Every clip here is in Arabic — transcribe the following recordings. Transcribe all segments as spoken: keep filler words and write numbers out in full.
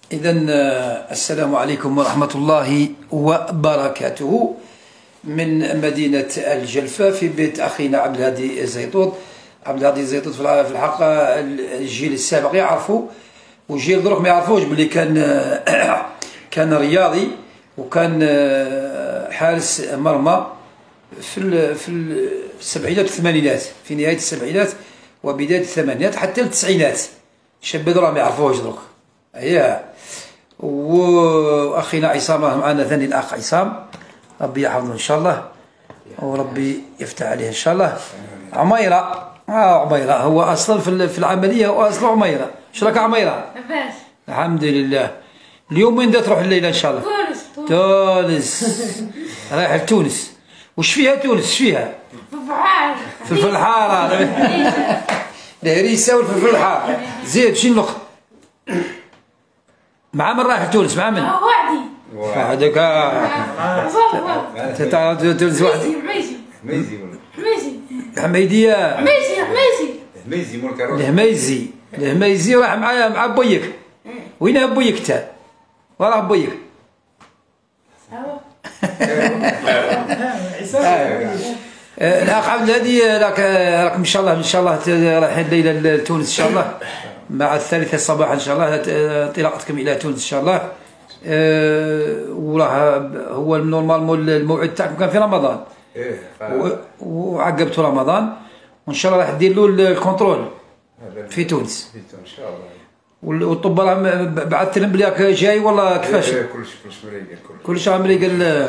إذن السلام عليكم ورحمة الله وبركاته من مدينة الجلفة في بيت أخينا عبد الهادي الزيطوط. عبد الهادي الزيطوط في الحقيقة الجيل السابق يعرفوا، والجيل دروك ما يعرفوش بلي كان كان رياضي وكان حارس مرمى في في السبعينات والثمانينات، في نهاية السبعينات وبداية الثمانينات حتى التسعينات. الشباب دروك ما يعرفوش دروك. اييه. واخينا عصام راه معنا ثاني، الاخ عصام ربي يحفظه ان شاء الله وربي يفتح عليه ان شاء الله. عميره، اه عميره هو اصلا في العمليه، هو اصلا عميره. اش راك عميره؟ لاباس الحمد لله. اليوم وين تروح الليله ان شاء الله؟ تونس. تونس رايح لتونس. وش فيها تونس؟ اش فيها؟ في البحار، في الفلحاره، الهريسه والفلفل الحار. زيد شنو الاخر؟ مع من رايح لتونس؟ مع من؟ وحدي. وحدك؟ انت تونس وحدك؟ حميزي. حميزي حميزي حميديه. حميزي حميزي حميزي مول كروس. الهميزي الهميزي راح معايا مع بويك. وين بويك انت؟ وراه بويك؟ الاخ عبد الهادي راكم ان شاء الله ان شاء الله رايحين الليله لتونس ان شاء الله مع الثالثه صباحا ان شاء الله، انطلاقتكم الى تونس ان شاء الله. أه وراه هو نورمالمون الموعد تاعكم كان في رمضان. ايه وعقبتوا رمضان وان شاء الله راح دير له الكونترول في تونس. في تونس ان شاء الله. والطب راه بعثت لهم بلي راك جاي ولا كيفاش؟ ايه كلش كلش مريقل كلش مريقل.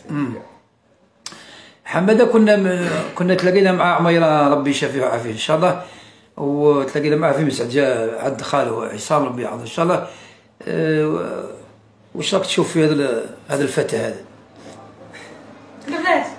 حماده كنا كنا تلاقينا مع عميره ربي يشافيه ويعافيه ان شاء الله، وتلاقينا معاه في مسعد، جاء عند خاله عصام ربي يحفظه ان شاء الله. أه وش راك تشوف في هذا هذا الفتى هذا؟ لاباس.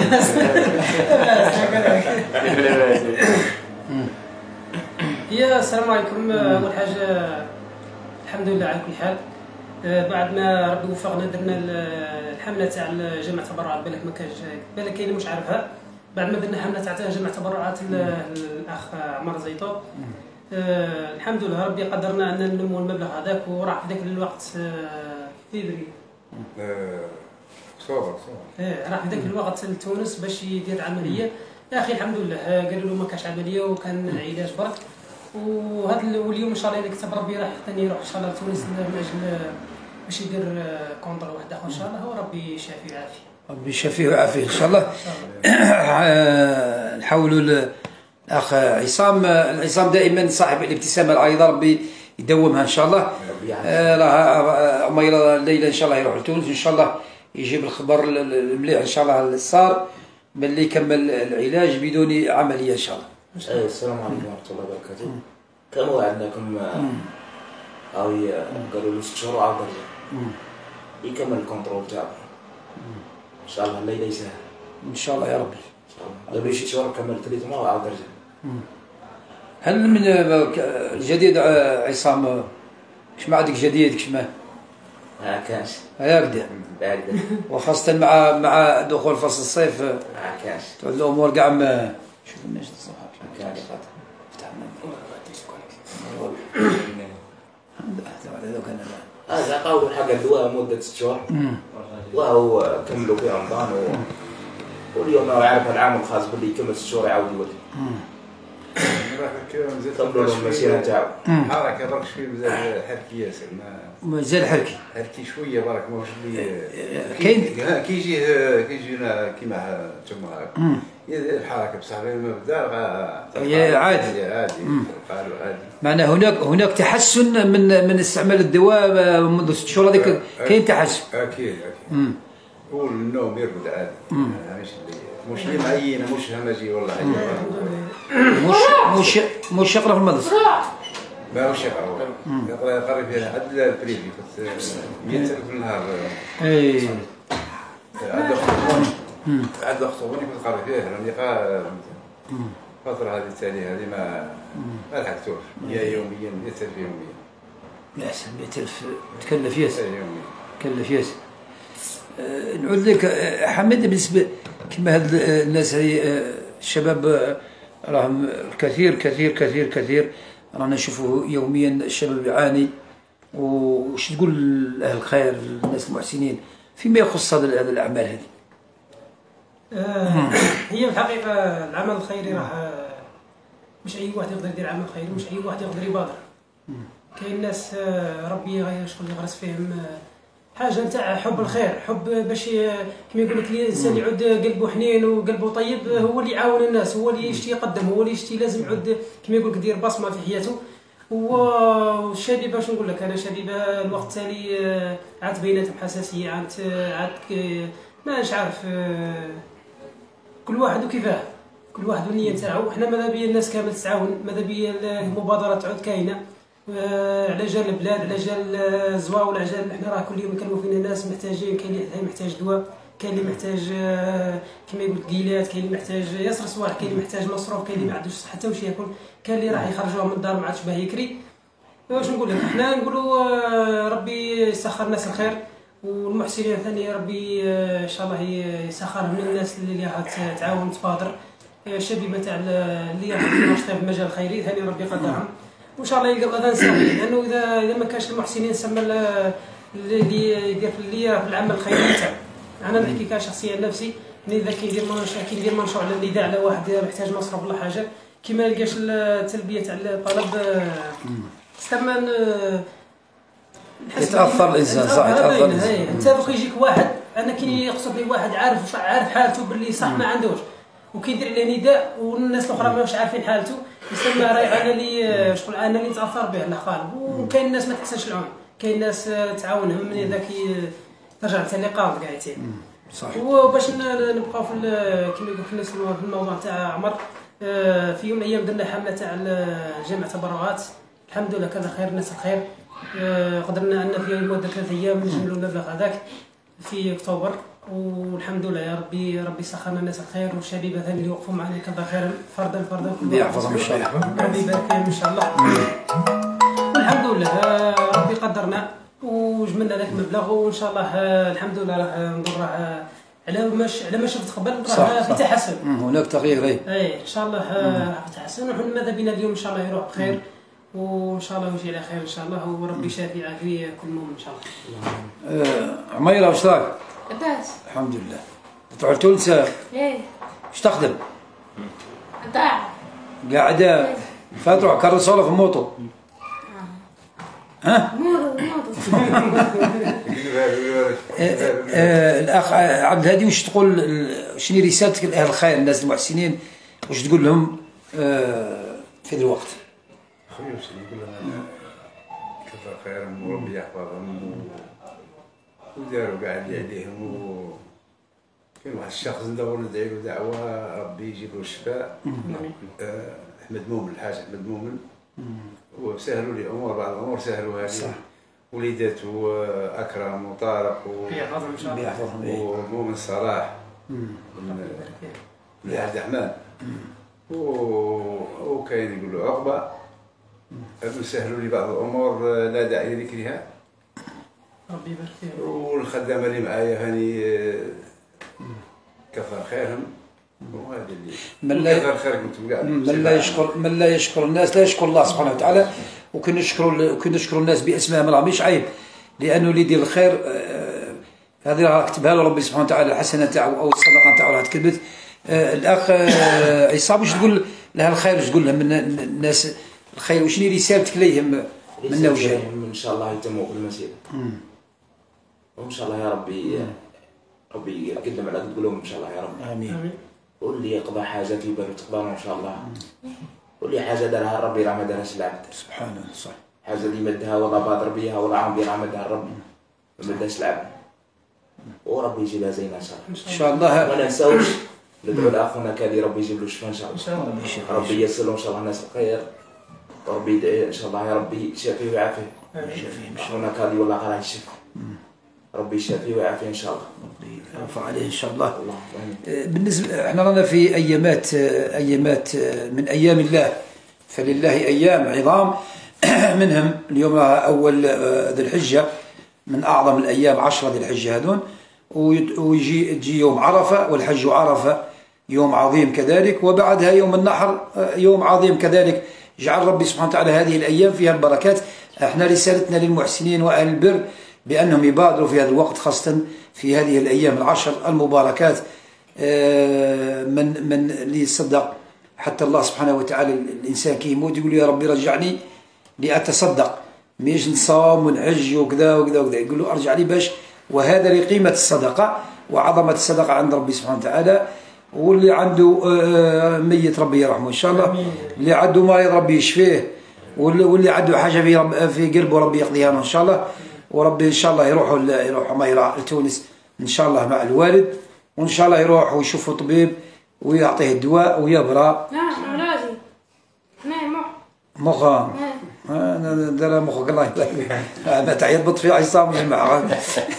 يا السلام عليكم. اول حاجه الحمد لله على كل حال. بعد ما ربي وفقنا درنا الحمله تاع جمع تبرعات، بالك ما كانش بالك كاين مش عارفها. بعد ما درنا حمله تاع جمع تبرعات الاخ عمر زيطوط، آه الحمد لله ربي قدرنا ان نلموا المبلغ هذاك، وراح في ذاك الوقت فيفري صور صور اه راح في ذاك الوقت لتونس باش يدير عمليه. يا اخي الحمد لله قالوا له ما كانش عمليه وكان علاج برك. وهذا واليوم ان شاء الله اذا كتب ربي راح ثاني يروح ان شاء الله لتونس من اجل باش يدير كونتر واحد اخر ان شاء الله، وربي يشافيه ويعافيه. ربي يشافيه ويعافيه ان شاء الله. نحاولوا الاخ عصام. العصام دائما صاحب الابتسامه العريضه، ربي يدومها ان شاء الله. راه عميره الليله ان شاء الله يروح لتونس ان شاء الله، يجيب الخبر المليح ان شاء الله للصار باللي يكمل العلاج بدون عمليه ان شاء الله. اي السلام عليكم ورحمه الله وبركاته. كما وعدناكم او قالوا له ست شهور وعاود رجع يكمل الكونترول تاعو ان شاء الله الليله يسهل ان شاء الله يا ربي. قبل ست شهور كمل ثلاث مرات وعاود رجع. هل من الجديد عصام؟ اش ما عندك جديد؟ كش ما ما كانش هكذا هكذا، وخاصه مع مع دخول فصل الصيف ما كانش الامور كاع ما شوف الناس الصباح ما كانش هذا قاول حق الدواء مده ست شهور وهو كملوا في رمضان و... واليوم هو عارف العام الخاص باللي يكمل ست شهور يعاود يولي. كملوا له المسيره تاعو. حركه برك شويه مازال حركي ياسر، ما مازال حركي حركي شويه برك ماهوش اللي كاين كي يجي كيجينا كيما انتم هاك يدير الحركه بصح ما بدا هي عادي عادي قالوا عادي. معناه هناك هناك تحسن من من استعمال الدواء منذ ست شهور هذيك، كاين تحسن اكيد اكيد. هو النوم يرقد عادي، مش مش اللي معينه مش همجي ولا حاجه، مش مش مش يقرا في المدرسه ماهوش يقرا، يقرا يقرا فيها عاد البريفي مية ألف في النهار. اي عاد عاد خطوبني كنت قاري فيها راني قا الفتره هذه التاليه هذه ما ما لحقتوش. هي يوميا مية ألف يوميا. يا سلام مية ألف تكلف ياسر يوميا تكلف ياسر. أه نعود لك حمد، بالنسبه كما هاد الناس هذه الشباب راهم كثير كثير كثير كثير رانا نشوفوا يوميا الشباب يعاني وش تقول لأهل الخير الناس المحسنين فيما يخص هذه الأعمال هذه؟ آه هي في الحقيقة العمل الخيري راه مش أي واحد يقدر يدير عمل خيري، مش أي واحد يقدر يبادر. كاين ناس ربي شغل يغرس فيهم حاجة نتاع حب الخير، حب باش كما يقول لك الإنسان يعود قلبه حنين وقلبه طيب، هو اللي يعاون الناس، هو اللي يشتي يقدم، هو اللي يشتي لازم يعود كما يقول لك يدير بصمة في حياته. والشبيبه باش نقول لك انا شبيبه الوقت التالي عاد بيناتهم حساسيه، عاد عاد مانيش عارف كل واحد وكيفاه، كل واحد والنيه نتاعو. حنا ماذا بيا الناس كامل تتعاون، ماذا بيا المبادرات تعود كاينه على جال البلاد، على جال الزواول، على جال حنا راه كل يوم نكلموا فينا ناس محتاجين، كاين اللي محتاج دواء، كاين اللي محتاج كما يقول كيلات، كاين اللي محتاج يسر صوالح، كاين اللي محتاج مصروف، كاين اللي ما عندوش حتى واش ياكل، كاين اللي راح يخرجوه من الدار ما عادش باه يكري. واش نقول لك، حنا نقولوا ربي يسخر الناس الخير، والمحسنين ثاني ربي ان شاء الله يسخرهم من الناس اللي راح تعاون تبادر، الشبيبه تاع اللي راح ناشطين في المجال الخيري ثاني ربي يقدرهم، وان شاء الله يلقى اذان سامي. لانه اذا اذا ما كانش المحسنين سما اللي يدير في العمل الخيري تاعو. انا نحكي كشخصيه نفسي، اذا كيدير كيدير منشور على النداء على واحد محتاج مصرف ولا حاجه، كي ما لقاش التلبيه تاع الطلب استمن يتاثر الانسان، صح يتاثر الانسان. انت دوك يجيك واحد، انا كي يقصد لي واحد عارف عارف حالته باللي صح ما عندوش، وكيدير عليه نداء والناس الاخرى ماهمش عارفين حالته، يسمى راهي انا اللي شغل انا اللي نتاثر به الله قال. وكاين الناس ما تحسنش العون، كاين ناس تعاونهم من اذا كي ترجع حتى اللقاء قاعدين صح. وباش نبقاو في كما يقول الناس في الموضوع تاع عمر، في يوم من الايام درنا حمله تاع جمع تبرعات، الحمد لله كان خير الناس الخير. قدرنا ان في مده ثلاث ايام نجملوا المبلغ هذاك في اكتوبر، والحمد لله يا ربي ربي سخرنا الناس الخير، والشبيبه ثاني اللي وقفوا معنا كثر خير فردا فردا ربي يحفظهم ان شاء الله، ربي يبارك فيهم ان شاء الله. والحمد لله ربي قدرنا وجملنا ذاك المبلغ، وان شاء الله الحمد لله راح نضر على ماش على ما شفت قبل راه في تحسن، هناك تغيير. اي اي ان شاء الله راح في تحسن، وحنا ماذا بينا اليوم ان شاء الله يروح بخير، وان شاء الله يجي على خير ان شاء الله، وربي يشافي عافيه كل مؤمن ان شاء الله. آه عميره واش راك؟ لاباس الحمد لله. تروح لتونس؟ ايه. واش تخدم؟ قاعد قاعده فاتروح كرسوله في الموطو. ها؟ مورو مورو. الاخ عبد الهادي واش تقول، شنو رسالتك لاهل الخير الناس المحسنين، واش تقول لهم في هذا الوقت؟ خويا واش نقول لهم كثر خيرهم وربي يحفظهم وداروا كاع اللي عليهم، و كاين واحد الشخص ندور ندعي له دعوه ربي يجيب له الشفاء، احمد مومن، الحاج احمد مومن، وسهلوا لي امور، بعض الامور سهلوها لي، وليداته اكرم وطارق يحفظهم ان شاء الله، ومؤمن صلاح من عبد الرحمن، وكاين يقول له عقبه، هذو سهلوا لي بعض الامور لا داعي لذكرها، ربي يبارك فيهم. والخدامه اللي معايا هاني كثر خيرهم، وهذا اللي من لا كثر خيركم انتم كاع. من لا يشكر من لا يشكر الناس لا يشكر الله سبحانه وتعالى، وكنشكروا وكنشكروا الناس باسمائهم راه مش عيب، لانه اللي يدير الخير هذه راه كتبها له ربي سبحانه وتعالى، الحسنه تاعو او الصدقه تاعو راه تكتبت. الاخ عصام واش تقول لها الخير، واش تقول لهم الناس الخير، وشنو رسالتك ليهم من وجهه؟ ان شاء الله يتموا كل مسيره، وان شاء الله يا ربي ربي يقدم على قلوبهم ان شاء الله يا رب. امين. واللي يقضى حاجه في باله تقضى ان شاء الله، واللي حاجه دارها ربي راه ما دارهاش العبد سبحان الله. صح. حاجه اللي مدها ولا بادر بها ولا عام راه مدها ربي ما مدهاش العبد، وربي يجيبها زينه ان شاء الله ان شاء الله. ما ننساوش ندعو لاخونا كادي ربي يجيب له الشفاء ان شاء الله، ربي ييسر له ان شاء الله الناس الخير، وربي يدعي ان شاء الله يا ربي يشافيه ويعافيه. اخونا كادي والله راه يشفى، ربي يشافيه ويعافيه ان شاء الله، ربي يرفع عليه ان شاء الله. الله بالنسبه احنا رانا في ايامات ايامات من ايام الله، فلله ايام عظام منهم اليوم راه اول ذي الحجه، من اعظم الايام عشرة ذي الحجه هذون، ويجي تجي يوم عرفه، والحج عرفه يوم عظيم كذلك، وبعدها يوم النحر يوم عظيم كذلك. جعل ربي سبحانه وتعالى هذه الايام فيها البركات. احنا رسالتنا للمحسنين واهل البر بانهم يبادروا في هذا الوقت، خاصه في هذه الايام العشر المباركات، من من اللي يصدق حتى الله سبحانه وتعالى. الانسان كي يموت يقول يا ربي رجعني لأتصدق، مش نصوم ونحج وكذا وكذا وكذا، يقول له ارجع لي باش. وهذا لقيمة الصدقة وعظمة الصدقة عند ربي سبحانه وتعالى. واللي عنده ميت ربي يرحمه إن شاء الله، اللي عنده مريض ربي يشفيه، واللي عنده حاجة في رب في قلبه ربي يقضيها له إن شاء الله. وربي إن شاء الله يروحوا يروحوا ميرا لتونس إن شاء الله مع الوالد، وإن شاء الله يروح ويشوفوا طبيب ويعطيه الدواء ويبرى. نعم أولادي نعم مخ مخ أنا دار مخك الله يبارك ما تعيط في عصام الجماعة.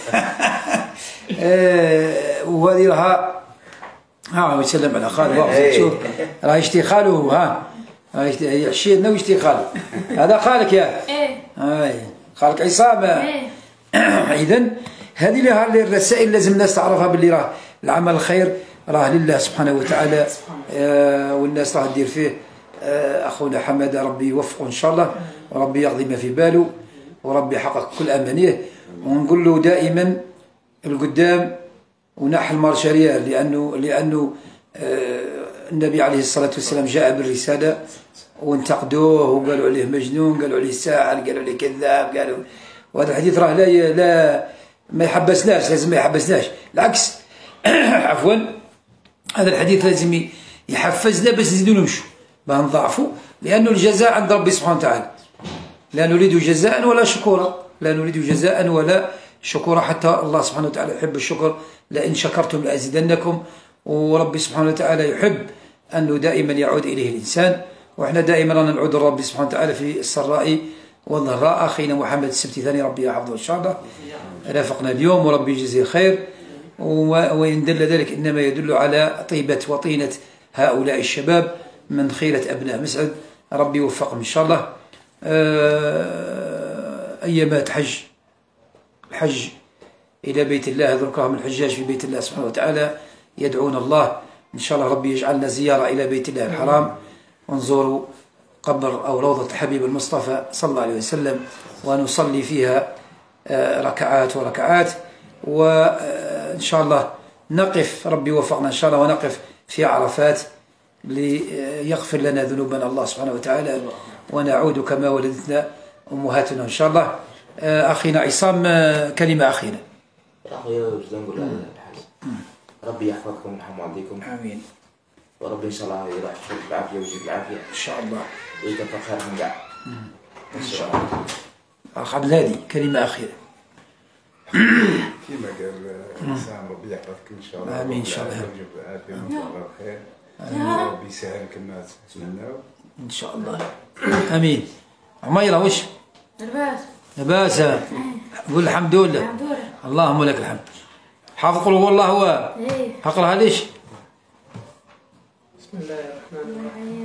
وهذه راها ها ويسلم على خاله، شوف راه يشتي خاله، ها يحشي لنا ويشتي خاله. هذا خالك يا ايه هاي خالك عصام. ايه اذا هذه لها الرسائل لازم الناس تعرفها، باللي راه العمل الخير راه لله سبحانه وتعالى، آه والناس راه دير فيه. آه اخونا حماده ربي يوفقه ان شاء الله، وربي يقضي ما في باله، وربي يحقق كل امانيه. ونقول له دائما القدام ونحل مارشاريال، لانه لانه آه النبي عليه الصلاه والسلام جاء بالرساله وانتقدوه وقالوا عليه مجنون، قالوا عليه ساحر، قالوا عليه كذاب، قالوا. وهذا الحديث راه لا لا ما يحبسناش، لازم ما يحبسناش، العكس. عفوا هذا الحديث لازم يحفزنا باش نزيدوا نمشوا، باه نضاعفوا، لانه الجزاء عند ربي سبحانه وتعالى. لا نريد جزاء ولا شكورا، لا نريد جزاء ولا شكورا، حتى الله سبحانه وتعالى يحب الشكر، لئن شكرتم لازيدنكم. وربي سبحانه وتعالى يحب انه دائما يعود اليه الانسان، واحنا دائما رانا نعود لربي سبحانه وتعالى في السراء والضراء. اخينا محمد السبتي ثاني ربي يحفظه ان شاء الله، رافقنا اليوم وربي يجزيه خير. وإن دل ذلك إنما يدل على طيبة وطينة هؤلاء الشباب من خيرة أبناء مسعد، ربي يوفقهم إن شاء الله. أيامات حج الحج إلى بيت الله، ذكرهم الحجاج في بيت الله سبحانه وتعالى يدعون الله إن شاء الله ربي يجعلنا زيارة إلى بيت الله الحرام، ونزور قبر أو روضة الحبيب المصطفى صلى الله عليه وسلم، ونصلي فيها ركعات وركعات. وإن شاء الله نقف، ربي وفقنا إن شاء الله، ونقف في عرفات ليغفر لنا ذنوبنا الله سبحانه وتعالى، ونعود كما ولدتنا أمهاتنا إن شاء الله. أخينا عصام كلمة أخيرة. يا أخويا وش نقول الحاج، ربي يحفظكم ويرحم والديكم. آمين. وربي إن شاء الله يروح يحفظك بالعافية ويجيب العافية إن شاء الله، ويكثر خيرهم كاع إن شاء الله. أخ عبد الهادي كلمة أخيرة. كما قال سام ربي يحفظك ان شاء الله. امين ان شاء الله، ويجيب العافيه وان شاء الله بخير. ربي يسهل كما تتمناو ان شاء الله. امين. عميره وش لباس لباس؟ قول الحمد لله. الحمد لله. اللهم لك الحمد. حافظ قل هو الله هو. ايه اقراها ليش؟ بسم الله الرحمن الرحيم.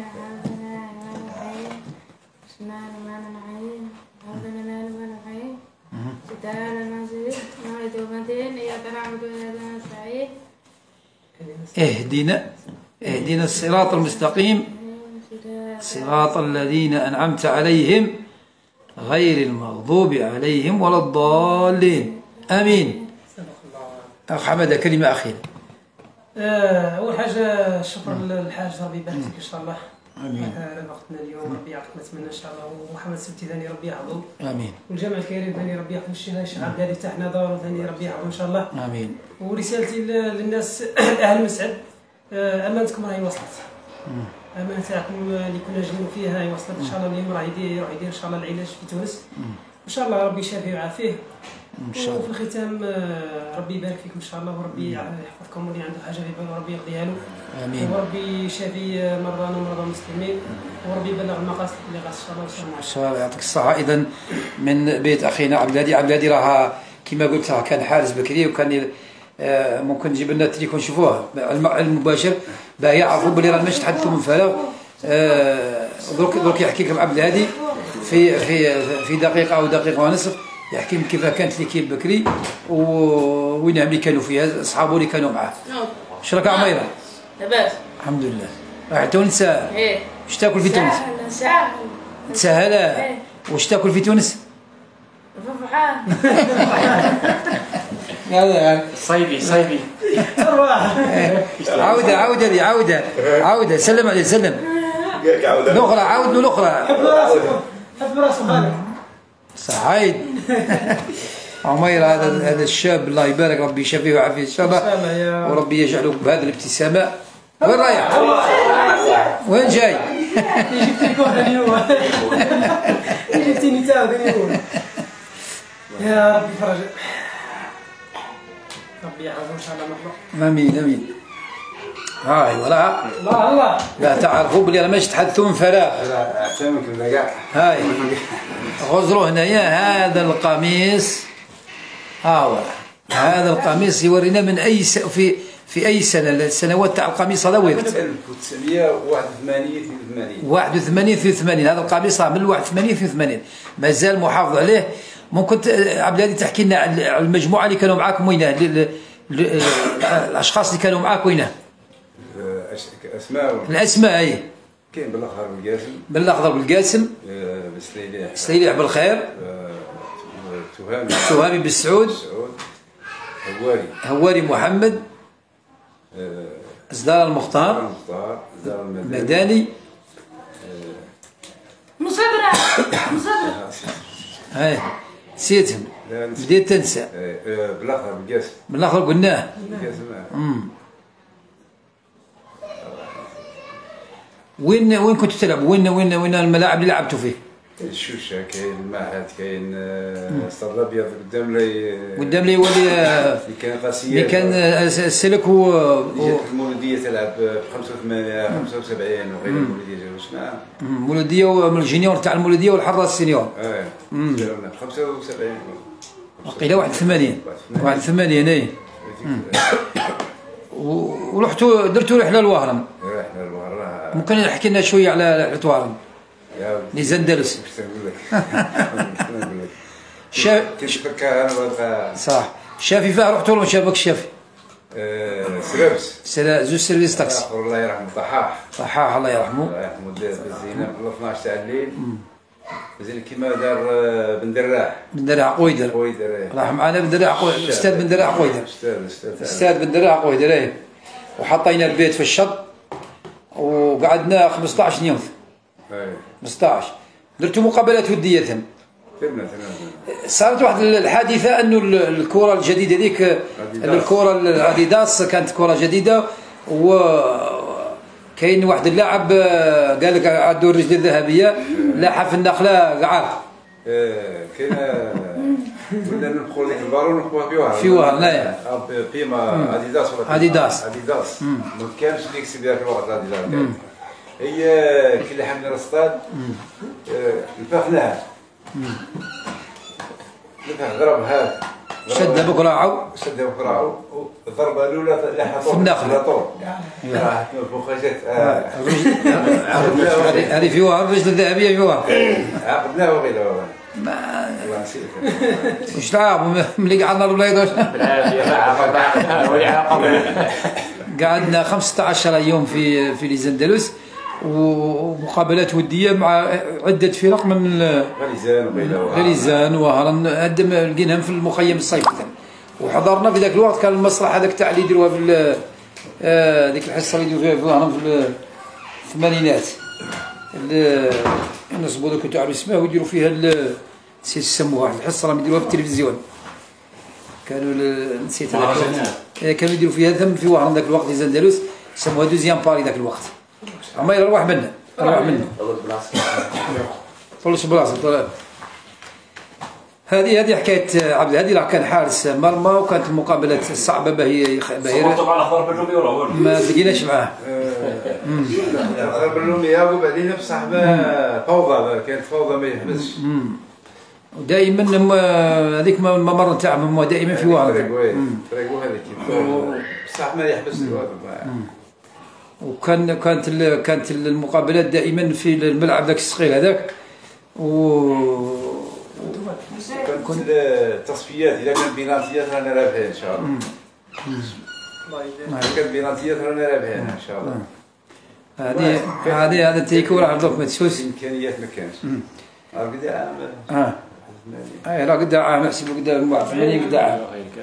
بسم الله الرحمن الرحيم. الحمد لله رب العالمين. تعالى نزيد نعيد وبدين إياك نعبد وإياك نستعين. اهدنا اهدنا الصراط المستقيم صراط الذين أنعمت عليهم غير المغضوب عليهم ولا الضالين. آمين. أخ حمد كلمة أخيرة. أول حاجة شكرا للحاج ربي يبارك فيك إن شاء الله. آمين. وقتنا اليوم ربي يعطيك ما تمنى إن شاء الله، ومحمد السبتي ثاني ربي يحفظه. آمين. والجامع الكريم ثاني ربي يحفظ الشيخ الشيخ عبد الهادي تاعنا دار ثاني ربي يحفظه إن شاء الله. آمين. ورسالتي للناس أهل مسعد، أمانتكم راهي وصلت. أمانة تاعكم اللي كنا جايين فيها هي وصلت إن شاء الله. اليوم راه يدير يروح يدير إن شاء الله العلاج في تونس إن شاء الله، ربي يشافيه ويعافيه إن شاء الله. وفي الختام ربي يبارك فيكم إن شاء الله، وربي يحفظكم، واللي عنده حاجة في باله ربي يقضيها له. آمين. وربي يشافي مرضانا ومرضى المسلمين، وربي يبلغ المقاصد اللي غاس إن شاء الله. والسلام عليكم. إن شاء الله يعطيك الصحة. إذا من بيت أخينا عبد الهادي، عبد الهادي راه كما قلت راه كان حارس بكري، وكان آه ممكن نجيب لنا التليفون نشوفوه المباشر باه يعرفوا بلي راه ماشي تحدثوا من فراغ. آه درك درك يحكي لكم عبد الهادي في في في دقيقة أو دقيقة ونصف، يحكي كيف كانت ليكيب بكري وين اللي كانوا فيها اصحابه اللي كانوا معاه. اش راك عميره؟ لاباس الحمد لله. راح تونس؟ ايه. واش تاكل في تونس؟ سهله سهله. واش تاكل في تونس؟ فرحان. هذا صيفي صيفي. عودة عودة لي عودة عودة سلم عليه سلم. الأخرى عاود له الأخرى. حب راسه حب راسه خالد. سعيد. عمير هذا هذا الشاب الله يبارك ربي يشفيه ويعافيه ان شاء الله وربي يجعله بهذه الابتسامه. وين رايح؟ وين جاي؟ جبتني كوره اليوم. جبتني تاو اليوم. يا ربي فرج. ربي يحفظه ان شاء الله مرة. امين امين. هاي ولا الله الله. لا تعرفوا بلي انا ماش تحدثوا من فراغ. لا اعتمك ولا كاع. هاي غزروا هنايا هذا القميص. ها هو هذا القميص يورينا من اي س... في في اي سنه السنوات تاع القميص هذا وين؟ ألف وتسعمائة وواحد وثمانين اثنين وثمانين. واحد وثمانين اثنين وثمانين هذا القميص من واحد وثمانين اثنين وثمانين مازال محافظ عليه. ممكن عبد الهادي تحكي لنا على المجموعه اللي كانوا معاكم وينه الاشخاص اللي كانوا معاك وينه؟ اسماء الاسماء اي كاين بالاخضر بالقاسم بالاخضر بالقاسم بالسليليح سليليح بالخير تهامي تهامي بالسعود هواري هواري محمد ازدار المختار المختار ازدار المداني مصبرة مصبرة. هاي نسيتهم بديت تنسى. بالاخضر بالقاسم بالاخضر قلناه بالقاسم. وين وين كنتوا تلعبوا؟ وين وين وين الملاعب اللي لعبتوا فيه؟ كاين الشوشه كاين المعهد كاين الاسطاد الابيض قدام لي قدام لي ولي اللي كان قاسيه اللي كان السلك و المولوديه تلعب ب خمسة وثمانين خمسة وسبعين وغير المولوديه جاوش نعم المولوديه والجينيور تاع المولوديه والحراس السينيور. اه خمسة وسبعين وقيله واحد وثمانين واحد وثمانين اي. ورحتوا درتوا رحله لوهران. رحنا لوهران. ممكن نحكي لنا شويه على رحله وهران؟ يا زندلس. واش نقول لك؟ شاف كيفك انا بغا صح. شافي فيها رحتوا ولا ما شافكش شافي؟ سيرفيس. سلا زوج سيرفيس تاكسي. الله يرحمه طحاح. طحاح الله يرحمه. الله يرحمه دار بالزينه في اثناش تاع الليل. زين كيما دار بن دراح. بن دراح قويدر. قويدر. راح معنا بن دراح قويدر الاستاذ بن دراح قويدر. استاذ استاذ. الاستاذ بن دراح قويدر ايه. وحطينا البيت في الشط وقعدنا خمسطاش يوم. اي خمسطاش. درتوا مقابلات وديه ثم. ثم ثم. صارت واحد الحادثه انه الكره الجديده ذيك الكره الاديداس كانت كره جديده و كاين واحد اللاعب قال لك عنده الرجل الذهبيه لاحها في النخله قعر. ايه كاين بدنا ندخلوا ديك البارون ونخبوها في وهران. في وهران اي. قيمه اديداس ولا اديداس اديداس ما كانش ديك السي في ذاك الوقت اديداس. هي كي اللي حملنا الاصطاد نفخناها. نفخ ضربها شدها بكراعو شدها بكراعو الضربه الاولى لاحها في النخله طول راحت فوق جات هذه في وهران الرجل الذهبيه في وهران عقدناها وغيرها ما الله نسيتك واش تعرفوا ملي قعدنا الوليد قعدنا خمسطاش يوم في في ليزندلس ومقابلات وديه مع عده فرق من غليزان وغيرها غليزان وهران هذا لقيناهم في المخيم الصيفي. وحضرنا في ذاك الوقت كان المسرح هذاك تاع اللي يديروها في هذيك الحصه اللي يديروا فيها في وهران في الثمانينات نصبوا ذوك تاع اسمه ويديروا فيها نسيت يسموها واحد الحصه راهم يديروها في التلفزيون. كانوا نسيت هذاك كانوا يديروا فيها ثم في وهران ذاك الوقت ليزندلس سموها دوزيام باري ذاك الوقت. اما يروح منا يروح منا طلش بلاصه. هذه هذه حكايه عبد الهادي راه كان حارس مرمى وكانت المقابلات صعبه باهي باهي ما تلقيناش معاه. ضرب لهم اياه وبعدين بصح فوضى كانت فوضى ما يحبسش. ودائما هذيك ما مر تاعهم دائما في وهران. طريقو هذيك بصح ما يحبس الوضع. وكان كانت كانت المقابلات دائما في الملعب ذاك الصغير هذاك و كنت التصفيات اذا كان بينالتيات رانا رابحين ان شاء الله. اذا كان بينالتيات رانا رابحين ان شاء الله. هذه هذه هذا التيكو راه عندك مدسوس امكانيات ما كانش. قد عام اه اي لا قد عام نحسب قد ثمانين قد عام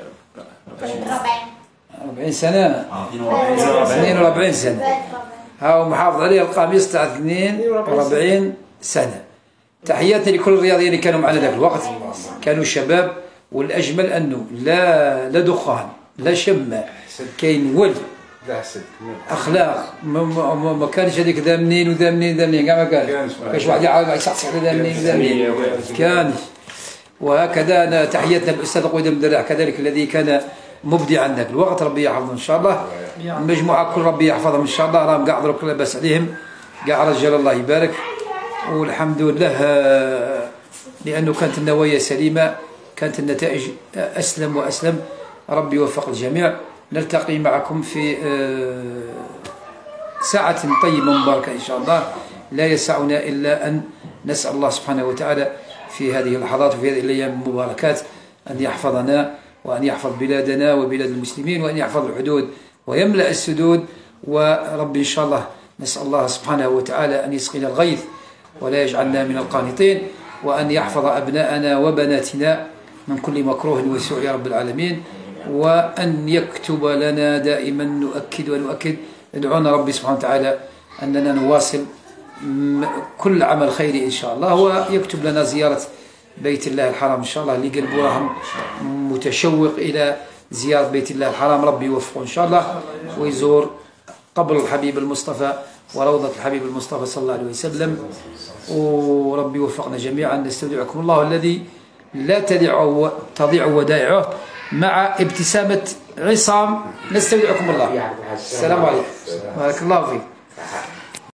أربعين سنة اثنين وأربعين سنة هاو محافظ عليه القميص تاع اثنين وأربعين سنة. تحياتي لكل الرياضيين اللي كانوا معنا ذاك الوقت، كانوا شباب، والأجمل أنه لا لا دخان لا شمة، كاين ولد اخلاق، ما, ما, ما كانش هذيك ذا منين وذا منين ذا منين، كاع ما كانش كاش واحد يعاود يصحصح ذا منين وذا منين كانش. وهكذا أنا تحياتنا للأستاذ قويد المدرع كذلك الذي كان مبدعا ذاك الوقت، ربي يحفظهم ان شاء الله. المجموعه كل ربي يحفظهم ان شاء الله، راهم كاع دروك لاباس عليهم كاع رجال الله يبارك، والحمد لله لانه كانت النوايا سليمه، كانت النتائج اسلم واسلم. ربي يوفق الجميع. نلتقي معكم في ساعه طيبه مباركه ان شاء الله، لا يسعنا الا ان نسال الله سبحانه وتعالى في هذه اللحظات وفي هذه الايام المباركات ان يحفظنا وأن يحفظ بلادنا وبلاد المسلمين، وأن يحفظ الحدود ويملأ السدود. ورب إن شاء الله نسأل الله سبحانه وتعالى أن يسقينا الغيث ولا يجعلنا من القانطين، وأن يحفظ أبناءنا وبناتنا من كل مكروه وسوء يا رب العالمين، وأن يكتب لنا دائما نؤكد ونؤكد. ادعونا ربي سبحانه وتعالى أننا نواصل كل عمل خيري إن شاء الله، ويكتب لنا زيارة بيت الله الحرام إن شاء الله. اللي قلبه راهم متشوق إلى زيارة بيت الله الحرام ربي يوفقه إن شاء الله، ويزور قبر الحبيب المصطفى وروضة الحبيب المصطفى صلى الله عليه وسلم. وربي يوفقنا جميعا. نستودعكم الله الذي لا تضيع تضيع ودائعه، مع ابتسامة عصام. نستودعكم الله. السلام عليكم. بارك الله فيك.